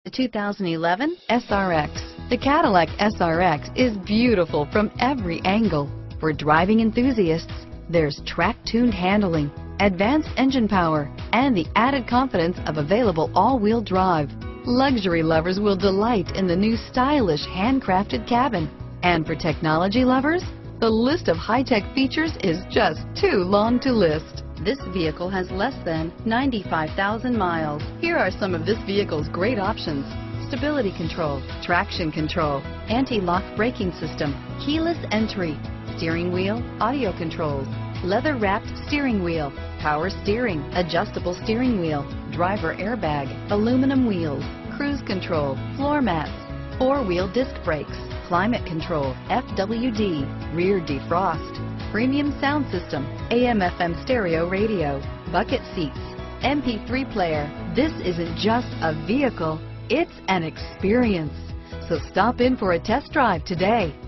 The 2011 SRX. The Cadillac SRX is beautiful from every angle. For driving enthusiasts, there's track-tuned handling, advanced engine power, and the added confidence of available all-wheel drive. Luxury lovers will delight in the new stylish handcrafted cabin. And for technology lovers, the list of high-tech features is just too long to list. This vehicle has less than 95,000 miles. Here are some of this vehicle's great options: stability control, traction control, anti-lock braking system, keyless entry, steering wheel audio controls, leather-wrapped steering wheel, power steering, adjustable steering wheel, driver airbag, aluminum wheels, cruise control, floor mats, four-wheel disc brakes, climate control, FWD, rear defrost, premium sound system, AM/FM stereo radio, bucket seats, MP3 player. This isn't just a vehicle, it's an experience. So stop in for a test drive today.